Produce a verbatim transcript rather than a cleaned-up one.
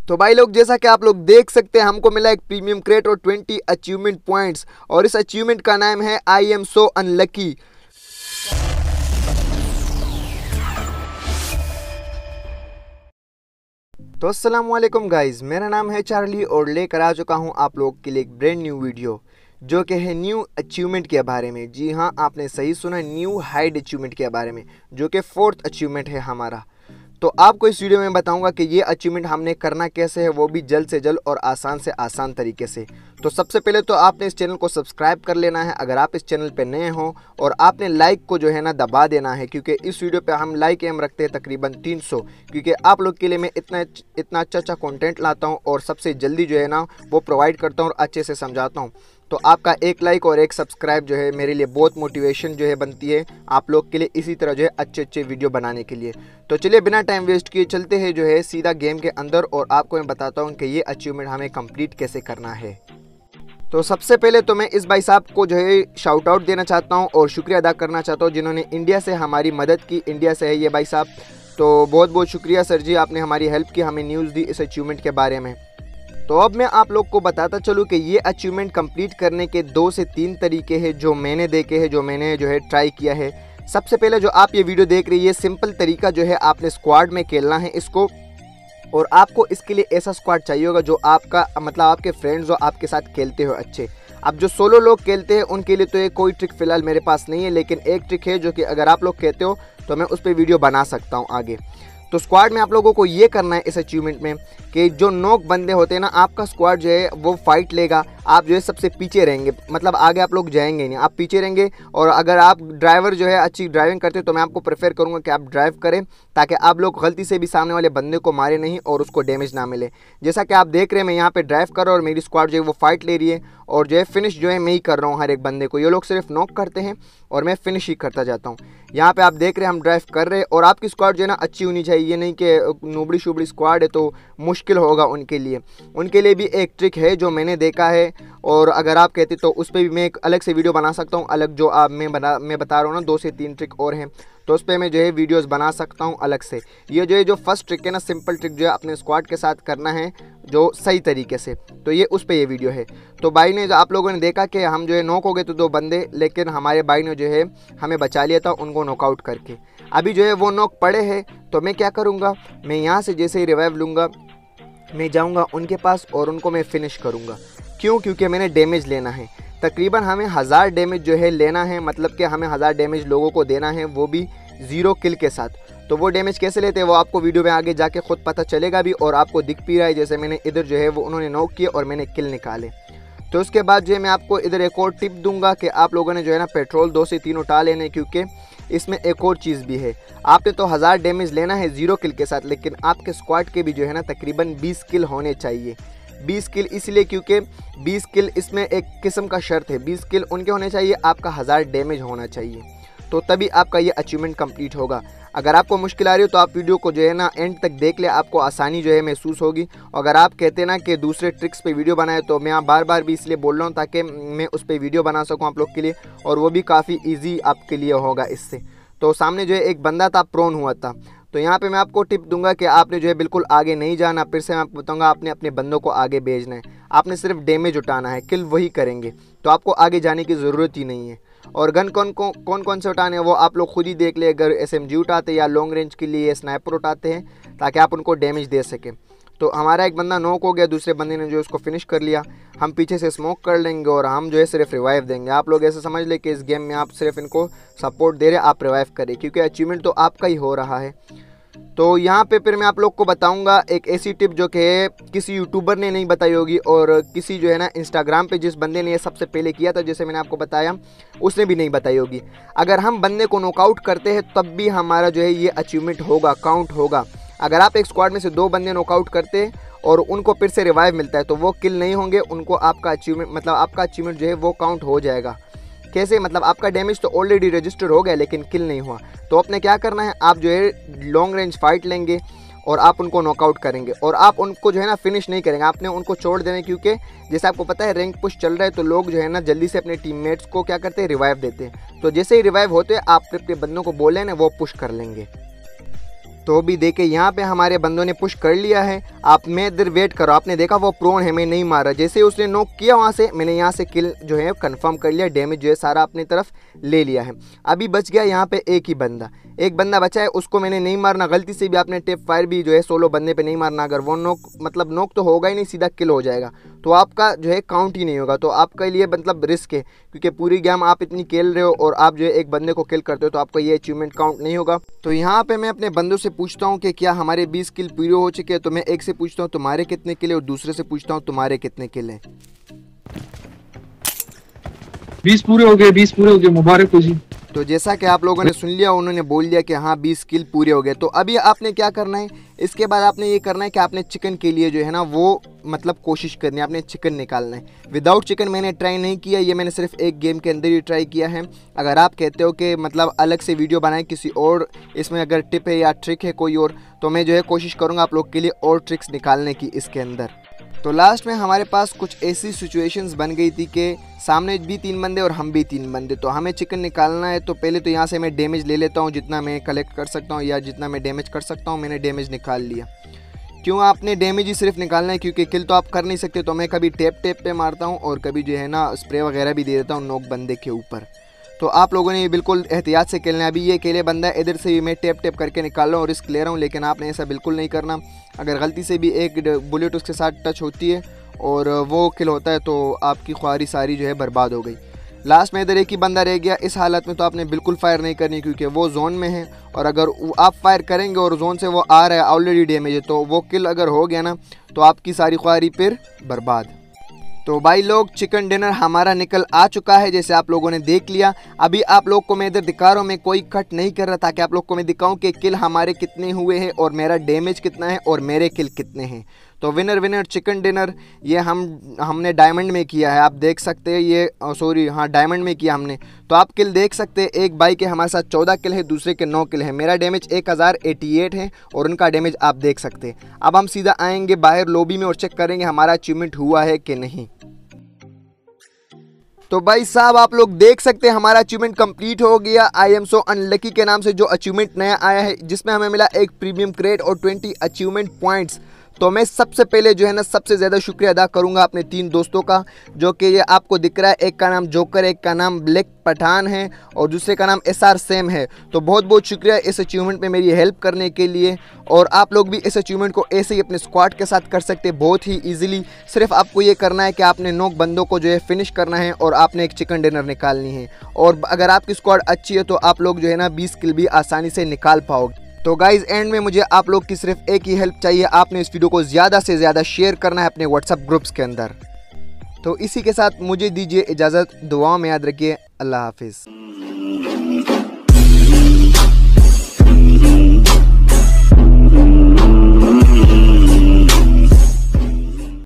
तो भाई लोग, जैसा कि आप लोग देख सकते हैं, हमको मिला एक प्रीमियम क्रेट और ट्वेंटी अचीवमेंट पॉइंट्स, और इस अचीवमेंट का नाम है आई एम सो अनलकी। तो अस्सलाम वालेकुम गाइज, मेरा नाम है चार्ली और लेकर आ चुका हूं आप लोग के लिए एक ब्रांड न्यू वीडियो जो कि है न्यू अचीवमेंट के बारे में। जी हाँ, आपने सही सुना, न्यू हाइड अचीवमेंट के बारे में, जो कि फोर्थ अचीवमेंट है हमारा। तो आपको इस वीडियो में बताऊंगा कि ये अचीवमेंट हमने करना कैसे है, वो भी जल्द से जल्द और आसान से आसान तरीके से। तो सबसे पहले तो आपने इस चैनल को सब्सक्राइब कर लेना है अगर आप इस चैनल पे नए हो, और आपने लाइक को जो है ना दबा देना है, क्योंकि इस वीडियो पे हम लाइक एम रखते हैं तकरीबन तीन सौ, क्योंकि आप लोग के लिए मैं इतना इतना अच्छा अच्छा कंटेंट लाता हूँ और सबसे जल्दी जो है ना वो प्रोवाइड करता हूँ और अच्छे से समझाता हूँ। तो आपका एक लाइक और एक सब्सक्राइब जो है मेरे लिए बहुत मोटिवेशन जो है बनती है आप लोग के लिए, इसी तरह जो है अच्छे अच्छे वीडियो बनाने के लिए। तो चलिए बिना टाइम वेस्ट किए चलते हैं जो है सीधा गेम के अंदर, और आपको मैं बताता हूँ कि ये अचीवमेंट हमें कंप्लीट कैसे करना है। तो सबसे पहले तो मैं इस भाई साहब को जो है शाउट आउट देना चाहता हूँ और शुक्रिया अदा करना चाहता हूँ जिन्होंने इंडिया से हमारी मदद की। इंडिया से है ये भाई साहब, तो बहुत बहुत शुक्रिया सर जी, आपने हमारी हेल्प की, हमें न्यूज़ दी इस अचीवमेंट के बारे में। तो अब मैं आप लोग को बताता चलूँ कि ये अचीवमेंट कंप्लीट करने के दो से तीन तरीके हैं जो मैंने देखे हैं, जो मैंने जो है ट्राई किया है। सबसे पहले जो आप ये वीडियो देख रही है, सिंपल तरीका जो है, आपने स्क्वाड में खेलना है इसको, और आपको इसके लिए ऐसा स्क्वाड चाहिए होगा जो आपका मतलब आपके फ्रेंड्स जो आपके साथ खेलते हो अच्छे। अब जो सोलो लोग खेलते हैं उनके लिए तो ये कोई ट्रिक फ़िलहाल मेरे पास नहीं है, लेकिन एक ट्रिक है जो कि अगर आप लोग कहते हो तो मैं उस पर वीडियो बना सकता हूँ आगे। तो स्क्वाड में आप लोगों को ये करना है इस अचीवमेंट में कि जो नॉक बंदे होते हैं ना, आपका स्क्वाड जो है वो फाइट लेगा, आप जो है सबसे पीछे रहेंगे, मतलब आगे आप लोग जाएंगे नहीं, आप पीछे रहेंगे। और अगर आप ड्राइवर जो है अच्छी ड्राइविंग करते हो तो मैं आपको प्रेफर करूंगा कि आप ड्राइव करें, ताकि आप लोग गलती से भी सामने वाले बंदे को मारे नहीं और उसको डैमेज ना मिले। जैसा कि आप देख रहे हैं, मैं यहाँ पे ड्राइव कर रहा हूँ और मेरी स्क्वाड जो है वो फाइट ले रही है, और जो है फिनिश जो है मैं ही कर रहा हूँ हर एक बंदे को। ये लोग सिर्फ नॉक करते हैं और मैं फिनिश ही करता जाता हूँ। यहाँ पे आप देख रहे हैं हम ड्राइव कर रहे हैं, और आपकी स्क्वाड जो है ना अच्छी होनी चाहिए, ये नहीं कि नोबड़ी शुबड़ी स्क्वाड है तो मुश्किल होगा उनके लिए। उनके लिए भी एक ट्रिक है जो मैंने देखा है, और अगर आप कहते तो उस पर भी मैं एक अलग से वीडियो बना सकता हूँ, अलग जो आप मैं बना मैं बता रहा हूँ ना, दो से तीन ट्रिक और हैं, तो उस पर मैं जो है वीडियोस बना सकता हूँ अलग से। ये जो है जो फर्स्ट ट्रिक है ना, सिंपल ट्रिक जो है अपने स्क्वाड के साथ करना है जो सही तरीके से, तो ये उस पर ये वीडियो है। तो भाई ने, आप लोगों ने देखा कि हम जो है नॉक हो गए तो दो बंदे, लेकिन हमारे भाई ने जो है हमें बचा लिया था उनको नॉकआउट करके। अभी जो है वो नॉक पड़े हैं, तो मैं क्या करूँगा, मैं यहाँ से जैसे ही रिवाइव लूँगा, मैं जाऊँगा उनके पास और उनको मैं फिनिश करूँगा। क्यों? क्योंकि मैंने डैमेज लेना है। तकरीबन हमें हज़ार डैमेज जो है लेना है, मतलब कि हमें हज़ार डैमेज लोगों को देना है, वो भी ज़ीरो किल के साथ। तो वो डैमेज कैसे लेते हैं वो आपको वीडियो में आगे जाके खुद पता चलेगा भी, और आपको दिख भी रहा है। जैसे मैंने इधर जो है वो उन्होंने नॉक किए और मैंने किल निकाले। तो उसके बाद जो है मैं आपको इधर एक और टिप दूंगा कि आप लोगों ने जो है ना पेट्रोल दो से तीन उठा लेने, क्योंकि इसमें एक और चीज़ भी है। आपने तो हज़ार डैमेज लेना है ज़ीरो किल के साथ, लेकिन आपके स्क्वाड के भी जो है ना तकरीबन बीस किल होने चाहिए। बीस किल इसलिए क्योंकि बीस किल इसमें एक किस्म का शर्त है, बीस किल उनके होने चाहिए, आपका हज़ार डैमेज होना चाहिए, तो तभी आपका ये अचीवमेंट कंप्लीट होगा। अगर आपको मुश्किल आ रही हो तो आप वीडियो को जो है ना एंड तक देख ले, आपको आसानी जो है महसूस होगी। अगर आप कहते हैं ना कि दूसरे ट्रिक्स पे वीडियो बनाए, तो मैं बार बार भी इसलिए बोल रहा हूँ ताकि मैं उस पर वीडियो बना सकूँ आप लोग के लिए, और वो भी काफ़ी ईजी आपके लिए होगा इससे। तो सामने जो है एक बंदा था, प्रोन हुआ था, तो यहाँ पे मैं आपको टिप दूंगा कि आपने जो है बिल्कुल आगे नहीं जाना। फिर से मैं आपको बताऊंगा, आपने अपने बंदों को आगे भेजना है, आपने सिर्फ डैमेज उठाना है, किल वही करेंगे, तो आपको आगे जाने की ज़रूरत ही नहीं है। और गन कौन कौन कौन कौन से उठाने हैं वो आप लोग खुद ही देख ले। अगर एस एम जी उठाते हैं या लॉन्ग रेंज के लिए स्नाइपर उठाते हैं, ताकि आप उनको डैमेज दे सकें। तो हमारा एक बंदा नॉक हो गया, दूसरे बंदे ने जो उसको फिनिश कर लिया। हम पीछे से स्मोक कर लेंगे और हम जो है सिर्फ रिवाइव देंगे। आप लोग ऐसे समझ ले कि इस गेम में आप सिर्फ इनको सपोर्ट दे रहे, आप रिवाइव करें, क्योंकि अचीवमेंट तो आपका ही हो रहा है। तो यहाँ पे फिर मैं आप लोग को बताऊंगा एक ऐसी टिप जो कि किसी यूट्यूबर ने नहीं बताई होगी, और किसी जो है ना इंस्टाग्राम पे जिस बंदे ने ये सबसे पहले किया था, जैसे मैंने आपको बताया, उसने भी नहीं बताई होगी। अगर हम बंदे को नॉकआउट करते हैं तब भी हमारा जो है ये अचीवमेंट होगा, काउंट होगा। अगर आप एक स्क्वाड में से दो बंदे नॉकआउट करते हैं और उनको फिर से रिवाइव मिलता है, तो वो किल नहीं होंगे, उनको आपका अचीवमेंट मतलब आपका अचीवमेंट जो है वो काउंट हो जाएगा। कैसे? मतलब आपका डैमेज तो ऑलरेडी रजिस्टर हो गया लेकिन किल नहीं हुआ। तो आपने क्या करना है, आप जो है लॉन्ग रेंज फाइट लेंगे और आप उनको नॉकआउट करेंगे, और आप उनको जो है ना फिनिश नहीं करेंगे, आपने उनको छोड़ देना, क्योंकि जैसे आपको पता है रैंक पुश चल रहा है, तो लोग जो है ना जल्दी से अपने टीममेट्स को क्या करते हैं, रिवाइव देते हैं। तो जैसे ही रिवाइव होते हैं आप अपने बंदों को बोले ना वो पुश कर लेंगे। तो अभी देखे यहाँ पे हमारे बंदों ने पुश कर लिया है। आप मैं इधर वेट करो, आपने देखा वो प्रोन है, मैं नहीं मारा। जैसे ही उसने नॉक किया वहाँ से मैंने यहाँ से किल जो है कंफर्म कर लिया, डैमेज जो है सारा अपनी तरफ ले लिया है। अभी बच गया यहाँ पे एक ही बंदा, एक बंदा बचा है, उसको मैंने नहीं मारना। गलती से भी आपने टेप फायर भी जो है सोलो बंदे पे नहीं मारना। अगर वो नॉक मतलब नॉक तो होगा ही नहीं, सीधा किल हो जाएगा, तो आपका जो है काउंट ही नहीं होगा। तो आपके लिए मतलब रिस्क है, क्योंकि पूरी गेम आप इतनी खेल रहे हो और आप जो है एक बंदे को किल करते हो, तो आपका ये अचीवमेंट काउंट नहीं होगा। तो यहाँ पे मैं अपने बंदों से पूछता हूँ कि क्या हमारे बीस किल पूरे हो चुके हैं। तो मैं एक से पूछता हूँ तुम्हारे कितने किल है और दूसरे से पूछता हूँ तुम्हारे कितने किल हैं। बीस पूरे हो गए, बीस पूरे हो गए, मुबारक हो जी। तो जैसा कि आप लोगों ने सुन लिया, उन्होंने बोल दिया कि हाँ बीस किल पूरे हो गए। तो अभी आपने क्या करना है, इसके बाद आपने ये करना है कि आपने चिकन के लिए जो है ना वो मतलब कोशिश करनी है, आपने चिकन निकालना है। विदाउट चिकन मैंने ट्राई नहीं किया, ये मैंने सिर्फ एक गेम के अंदर ही ट्राई किया है। अगर आप कहते हो कि मतलब अलग से वीडियो बनाएं किसी और, इसमें अगर टिप है या ट्रिक है कोई और, तो मैं जो है कोशिश करूँगा आप लोग के लिए और ट्रिक्स निकालने की इसके अंदर। तो लास्ट में हमारे पास कुछ ऐसी सिचुएशंस बन गई थी कि सामने भी तीन बंदे और हम भी तीन बंदे, तो हमें चिकन निकालना है। तो पहले तो यहाँ से मैं डैमेज ले लेता हूँ, जितना मैं कलेक्ट कर सकता हूँ या जितना मैं डैमेज कर सकता हूँ मैंने डैमेज निकाल लिया। क्यों आपने डैमेज ही सिर्फ निकालना है, क्योंकि किल तो आप कर नहीं सकते। तो मैं कभी टेप टेप पे मारता हूँ और कभी जो है ना स्प्रे वगैरह भी दे देता हूँ नोक बंदे के ऊपर। तो आप लोगों ने बिल्कुल एहतियात से खेलना है। अभी ये अकेले बंदा है, इधर से भी मैं टेप टेप करके निकाल रहा हूँ और रिस्क ले रहा हूँ, लेकिन आपने ऐसा बिल्कुल नहीं करना। अगर गलती से भी एक बुलेट उसके साथ टच होती है और वो किल होता है तो आपकी ख्वारी सारी जो है बर्बाद हो गई। लास्ट में इधर एक ही बंदा रह गया। इस हालत में तो आपने बिल्कुल फायर नहीं करनी, क्योंकि वो जोन में है और अगर आप फायर करेंगे और जोन से वो आ रहा है, ऑलरेडी डैमेज है, तो वो किल अगर हो गया ना तो आपकी सारी ख्वारी फिर बर्बाद। तो भाई लोग चिकन डिनर हमारा निकल आ चुका है, जैसे आप लोगों ने देख लिया। अभी आप लोग को मैं इधर दिखा रहा हूँ, मैं कोई कट नहीं कर रहा, ताकि आप लोग को मैं दिखाऊं कि किल हमारे कितने हुए हैं और मेरा डैमेज कितना है और मेरे किल कितने हैं। तो विनर विनर चिकन डिनर ये हम हमने डायमंड में किया है, आप देख सकते हैं। ये सॉरी हाँ डायमंड में किया हमने। तो आप किल देख सकते हैं, एक भाई के हमारे साथ चौदह किल है, दूसरे के नौ किल है। मेरा डैमेज एक हज़ार अठासी है और उनका डैमेज आप देख सकते हैं। अब हम सीधा आएंगे बाहर लॉबी में और चेक करेंगे हमारा अचीवमेंट हुआ है कि नहीं। तो भाई साहब आप लोग देख सकते हैं हमारा अचीवमेंट कंप्लीट हो गया। आई एम सो अनलकी के नाम से जो अचीवमेंट नया आया है, जिसमें हमें मिला एक प्रीमियम क्रेट और बीस अचीवमेंट पॉइंट्स। तो मैं सबसे पहले जो है ना सबसे ज़्यादा शुक्रिया अदा करूंगा अपने तीन दोस्तों का, जो कि ये आपको दिख रहा है। एक का नाम जोकर, एक का नाम ब्लैक पठान है और दूसरे का नाम एस आर सेम है। तो बहुत बहुत शुक्रिया इस अचीवमेंट में मेरी हेल्प करने के लिए। और आप लोग भी इस अचीवमेंट को ऐसे ही अपने स्क्वाड के साथ कर सकते हैं बहुत ही ईजिली। सिर्फ आपको ये करना है कि आपने नौ बंदों को जो है फिनिश करना है और आपने एक चिकन डिनर निकालनी है। और अगर आपकी स्क्वाड अच्छी है तो आप लोग जो है ना बीस किल भी आसानी से निकाल पाओगे। तो गाइज एंड में मुझे आप लोग की सिर्फ एक ही हेल्प चाहिए, आपने इस वीडियो को ज़्यादा से ज़्यादा शेयर करना है अपने व्हाट्सएप ग्रुप्स के अंदर। तो इसी के साथ मुझे दीजिए इजाज़त, दुआओं में याद रखिए, अल्लाह हाफिज़।